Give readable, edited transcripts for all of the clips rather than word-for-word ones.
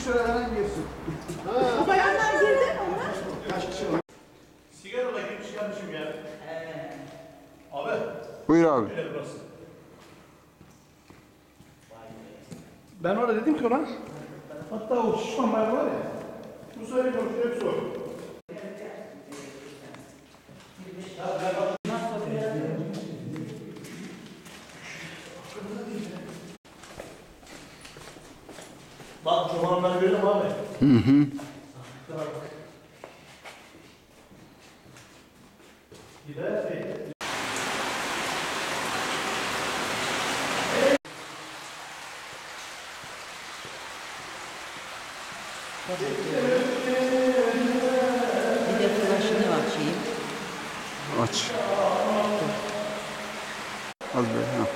şuradan girsin. Bu bayanlar girdi onlar. Kaç kişi var? Sigara da girmiş gelmişim ya. Abi. Buyur abi. Öyle burası. Ben orada dedim ki ona, hatta o şişman bayan var ya, bu söyle konuşuyor, hep sor. Bak çobanları gördün mü abi? Gider Bey. Bir de flaşını açayım. Aç. Az böyle. Ha.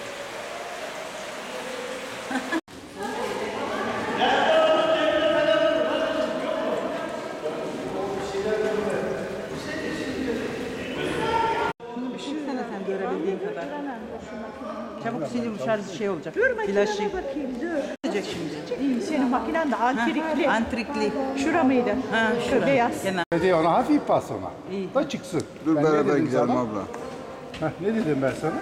Şunu ışıksana sen görebildiğin kadar. Çabuk silin şarjı şey olacak. Flaşı. Bakayım dur. Olacak şimdi. İyi, senin makinen de antrikli. Antrikli. Şura mıydı? Ha Şu şurada. beyaz. Kenar. Dedi ona hafif bas ona. İyi. Da çıksın. Dur Ben ne beraber dedim gidelim sana? abla. Heh, ne dedim ben sana?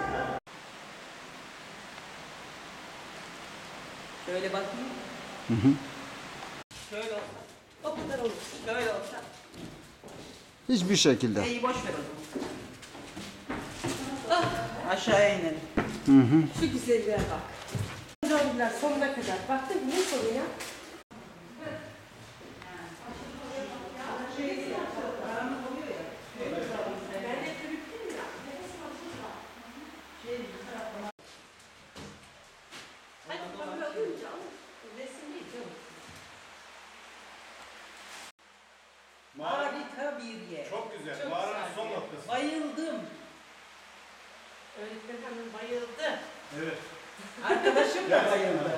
Şöyle bakayım. Şöyle olsa. O kadar olur. Şöyle olsa. Hiçbir şekilde. İyi boş ver o zaman. Ah, aşağıya inelim. Şu güzelliğe bak. Zorlular sonuna kadar. Baktın ne sorun ya? Harika bir yer. Çok güzel. Mağaranın son noktası. Bayıldım. Öğretmen hanım bayıldı. Evet. Arkadaşım da bayıldı.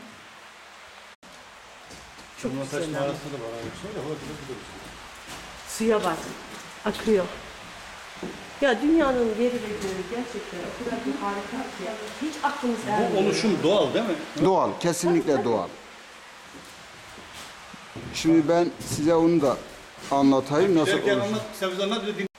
Çok güzel. Mağarası da var abi. Şöyle orada da gidiyoruz. Suya bak. Akıyor. Ya dünyanın yeri ve göğü gerçekten o kadar bir harika ki. Hiç aklımız ermiyor. Bu oluşum doğal değil mi? Doğal. Kesinlikle doğal. Şimdi ben size onu da anlatayım nasıl Derken olur. anlat, sen bize anlat, bir de